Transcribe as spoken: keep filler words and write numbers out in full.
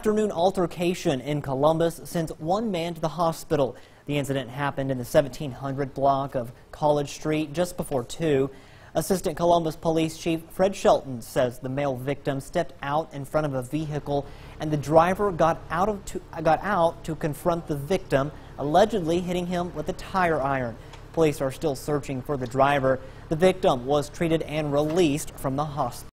afternoon altercation in Columbus sends one man to the hospital. The incident happened in the seventeen hundred block of College Street just before two. Assistant Columbus Police Chief Fred Shelton says the male victim stepped out in front of a vehicle and the driver got out, of to, got out to confront the victim, allegedly hitting him with a tire iron. Police are still searching for the driver. The victim was treated and released from the hospital.